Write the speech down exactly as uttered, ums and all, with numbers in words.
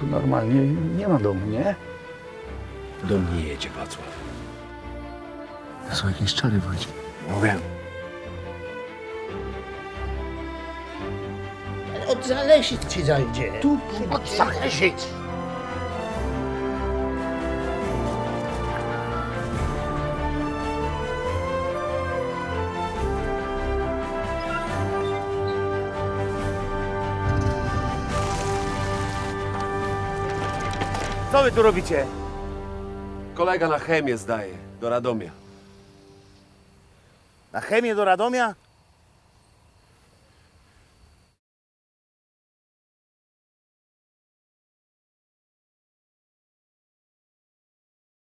tu normalnie nie ma domu, nie? Do mnie jedzie Wacław. To są jakieś czary, Wojciech. No wiem. Od Zalesic ci zajdzie. Tu, Od Zalesic. Co wy tu robicie? Kolega na chemię zdaje, do Radomia. Na chemię do Radomia?